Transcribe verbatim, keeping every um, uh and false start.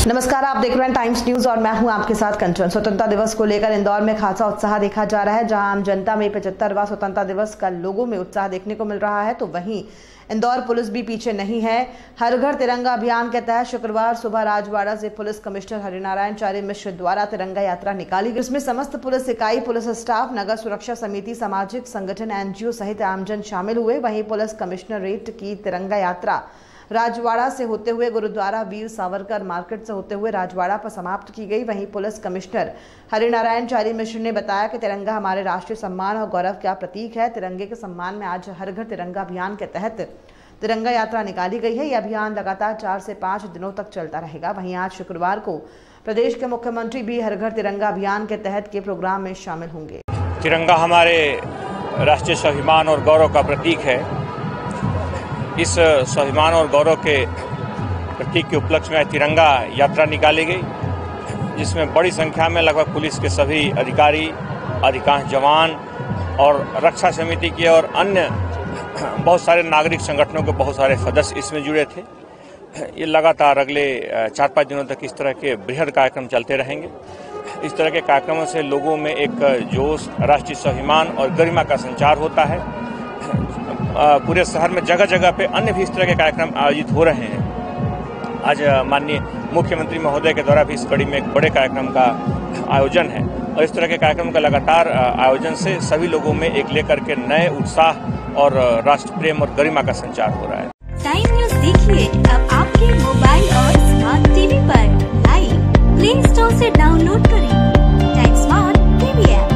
नमस्कार, आप देख रहे हैं टाइम्स न्यूज और मैं हूं आपके साथ कंचन। स्वतंत्रता दिवस को लेकर इंदौर में खासा उत्साह देखा जा रहा है। जहां आम जनता में पचहत्तरवां स्वतंत्रता दिवस का लोगों में उत्साह देखने को मिल रहा है, तो वहीं इंदौर पुलिस भी पीछे नहीं है। हर घर तिरंगा अभियान के तहत शुक्रवार सुबह राजवाड़ा से पुलिस कमिश्नर हरिनारायण चारी मिश्र द्वारा तिरंगा यात्रा निकाली गई। इसमें समस्त पुलिस इकाई, पुलिस स्टाफ, नगर सुरक्षा समिति, सामाजिक संगठन, एनजीओ सहित आमजन शामिल हुए। वहीं पुलिस कमिश्नरेट की तिरंगा यात्रा राजवाड़ा से होते हुए गुरुद्वारा वीर सावरकर मार्केट से होते हुए राजवाड़ा पर समाप्त की गई। वहीं पुलिस कमिश्नर हरिनारायण चारी मिश्र ने बताया कि तिरंगा हमारे राष्ट्रीय सम्मान और गौरव का प्रतीक है। तिरंगे के सम्मान में आज हर घर तिरंगा अभियान के तहत तिरंगा यात्रा निकाली गई है। यह अभियान लगातार चार से पाँच दिनों तक चलता रहेगा। वहीं आज शुक्रवार को प्रदेश के मुख्यमंत्री भी हर घर तिरंगा अभियान के तहत के प्रोग्राम में शामिल होंगे। तिरंगा हमारे राष्ट्रीय स्वाभिमान और गौरव का प्रतीक है। इस स्वाभिमान और गौरव के प्रतीक के उपलक्ष्य में तिरंगा यात्रा निकाली गई, जिसमें बड़ी संख्या में लगभग पुलिस के सभी अधिकारी, अधिकांश जवान और रक्षा समिति के और अन्य बहुत सारे नागरिक संगठनों के बहुत सारे सदस्य इसमें जुड़े थे। ये लगातार अगले चार पाँच दिनों तक इस तरह के बृहद कार्यक्रम चलते रहेंगे। इस तरह के कार्यक्रमों से लोगों में एक जोश, राष्ट्रीय स्वाभिमान और गरिमा का संचार होता है। पूरे शहर में जगह जगह पे अन्य भी इस तरह के कार्यक्रम आयोजित हो रहे हैं। आज माननीय मुख्यमंत्री महोदय के द्वारा भी इस कड़ी में एक बड़े कार्यक्रम का आयोजन है और इस तरह के कार्यक्रम का लगातार आयोजन से सभी लोगों में एक लेकर के नए उत्साह और राष्ट्र प्रेम और गरिमा का संचार हो रहा है। टाइम न्यूज देखिए अब आपके मोबाइल और स्मार्ट टीवी पर। लाइव प्ले स्टोर से डाउनलोड करें टाइम स्मार्ट टीवी ऐप।